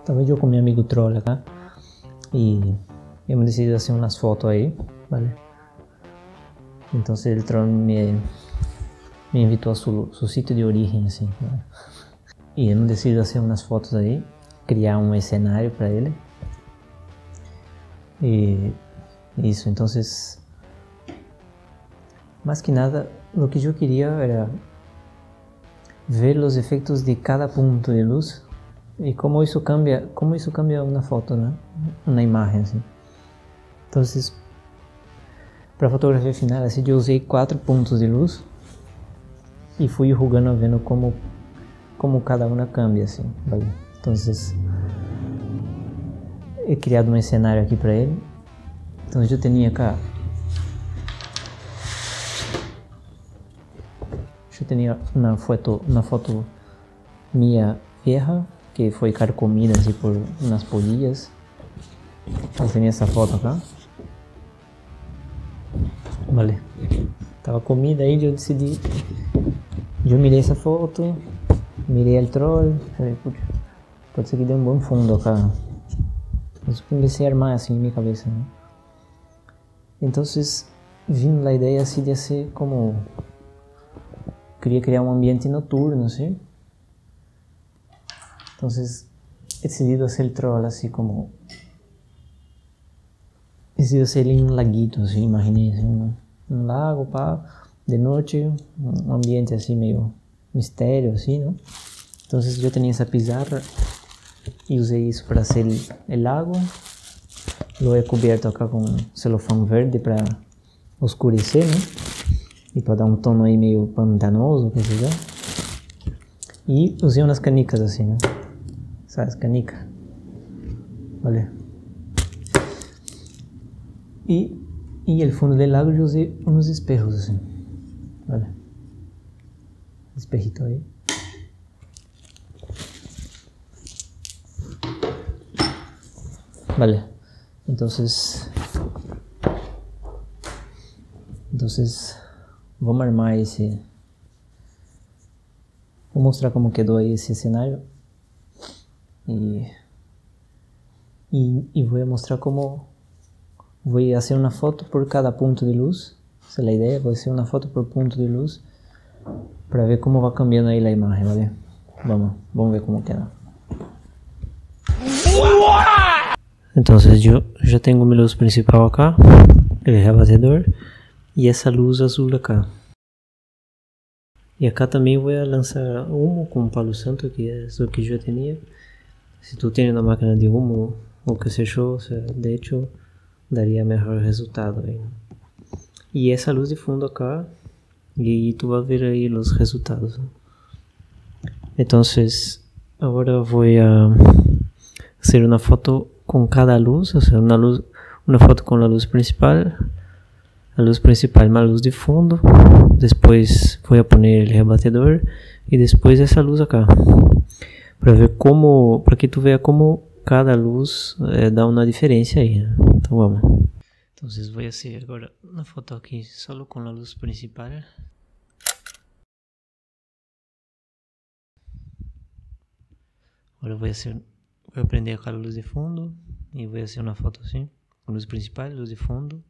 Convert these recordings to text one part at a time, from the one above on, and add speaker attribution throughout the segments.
Speaker 1: Estava eu com meu amigo Troll acá e hemos decidido hacer unas fotos ahí, ¿vale? Entonces el Troll me invitó a su sitio de origen, así, ¿vale? Y hemos decidido hacer unas fotos ahí, criar un escenario para él. Y eso, entonces, más que nada, lo que yo quería era ver los efectos de cada punto de luz y cómo eso cambia una foto, ¿no? Una imagen, así. Entonces, para a fotografia final, assim, eu usei 4 pontos de luz e fui jogando, vendo como cada uma cambia, assim, vale? Então, he criado um cenário aqui para ele. Então, eu tinha cá, eu tinha uma foto minha vieja que foi carcomida assim por umas polillas. Eu tinha essa foto acá. Vale, tava comida aí, eu decidi, eu mirei essa foto, mirei o Troll, falei, putz, pode ser que dê um bom fundo acá. Eu comecei a armar assim em minha cabeça, né? Então, vim a ideia assim de ser como, queria criar um ambiente noturno, assim. Então, he decidido hacer el Troll assim como, decidido hacer ele em um laguito, assim, imaginei assim, um lago, pá, de noite, um ambiente assim meio mistério, assim, não? Então, eu tinha essa pizarra e usei isso para hacer el lago. Lo he cubierto acá com celofán verde para oscurecer, né? E para dar um tono aí meio pantanoso, quer dizer. E usei umas canicas assim, né? Sabe, canicas? Olha. E el fundo del lago eu usei uns espejos assim. Olha. Espejito aí. Vale. Entonces vamos armar esse. Vou mostrar como quedou aí esse cenário e vou mostrar como vou fazer uma foto por cada ponto de luz. Essa é a ideia, vou fazer uma foto por ponto de luz para ver como vai cambiando aí a imagem, vale? Vamos ver como queda. Então, eu já tenho minha luz principal acá, o rebatedor, e essa luz azul acá. E acá também vou lançar humo com palo santo, que é o que eu tinha. Se tu tens uma máquina de humo, ou que seja, de hecho, daria melhor resultado aí. E essa luz de fundo acá, e tu vai ver aí os resultados. Então, agora vou fazer uma foto com cada luz, ou seja, uma foto com a luz principal mais luz de fundo, depois vou pôr o rebatedor e depois essa luz acá, para que tu veja como cada luz dá uma diferença aí, né? Então vamos. Então vou fazer agora uma foto aqui só com a luz principal. Agora vou prender aquela luz de fundo e vou fazer uma foto assim, com luz principal, luz de fundo.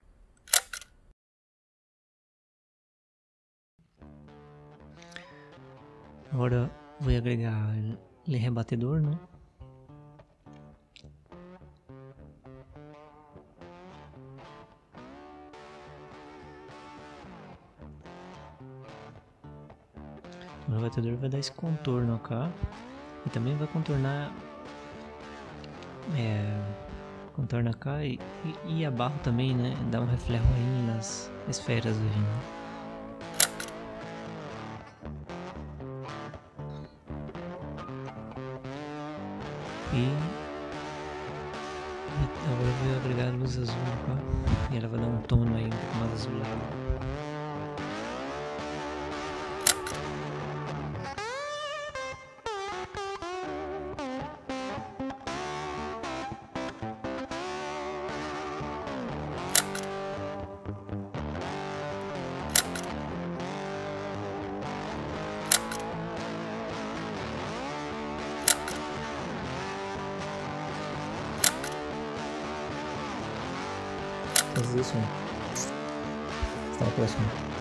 Speaker 1: Agora vou agregar o rebatedor, né? O rebatedor vai dar esse contorno acá e também vai contornar cá e abaixo também, né? Dá um reflexo aí nas esferas do vinho. E agora eu vou agregar a luz azul cá, e ela vai dar um tono aí um pouco mais azulado. Faz isso. Hasta la próxima.